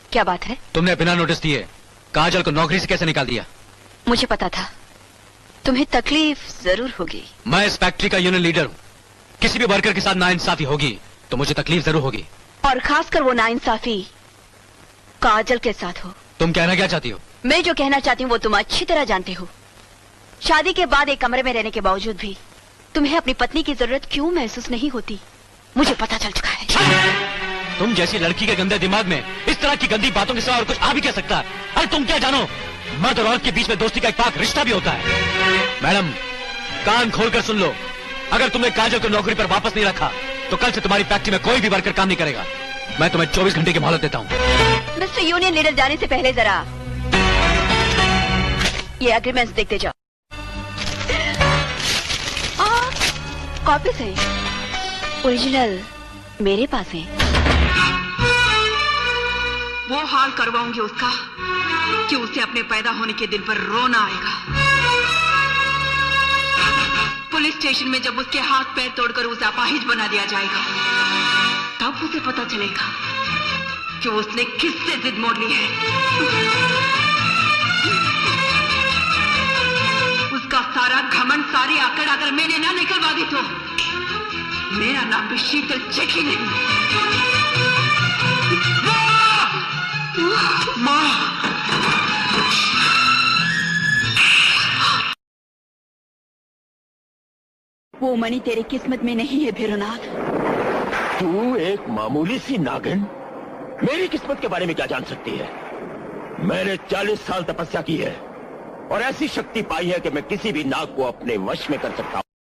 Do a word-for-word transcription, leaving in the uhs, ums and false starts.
क्या बात है? तुमने बिना नोटिस दिए काजल को नौकरी से कैसे निकाल दिया? मुझे पता था तुम्हें तकलीफ जरूर होगी। मैं इस फैक्ट्री का यूनियन लीडर हूँ। किसी भी वर्कर के साथ नाइंसाफी होगी तो मुझे तकलीफ जरूर होगी, और खासकर वो नाइंसाफी काजल के साथ हो। तुम कहना क्या चाहती हो? मैं जो कहना चाहती हूँ वो तुम अच्छी तरह जानते हो। शादी के बाद एक कमरे में रहने के बावजूद भी तुम्हें अपनी पत्नी की जरूरत क्यों महसूस नहीं होती, मुझे पता चल चुका है। तुम जैसी लड़की के गंदे दिमाग में इस तरह की गंदी बातों के सिवा और कुछ आ भी क्या सकता है? अरे तुम क्या जानो, मर्द और औरत के बीच में दोस्ती का एक पाक रिश्ता भी होता है। मैडम, कान खोलकर सुन लो, अगर तुमने काजल को नौकरी पर वापस नहीं रखा तो कल से तुम्हारी फैक्ट्री में कोई भी वर्कर काम नहीं करेगा। मैं तुम्हें चौबीस घंटे की मोहलत देता हूँ। मिस्टर यूनियन लीडर, जाने से पहले जरा ये एग्रीमेंट्स देखते जाओ। कॉपीज है, ओरिजिनल मेरे पास है। वो हाल करवाऊंगी उसका कि उसे अपने पैदा होने के दिन पर रोना आएगा। पुलिस स्टेशन में जब उसके हाथ पैर तोड़कर उसे अपाहिज बना दिया जाएगा, तब उसे पता चलेगा कि उसने किससे जिद मोड़ ली है। उसका सारा घमंड, सारी आकड़ अगर मैंने ना निकलवा दी तो मेरा नाम भी शीतल चेकी नहीं। माँ! वो मणि तेरी किस्मत में नहीं है भीरुनाथ। तू एक मामूली सी नागिन मेरी किस्मत के बारे में क्या जान सकती है? मैंने चालीस साल तपस्या की है और ऐसी शक्ति पाई है कि मैं किसी भी नाग को अपने वश में कर सकता हूं।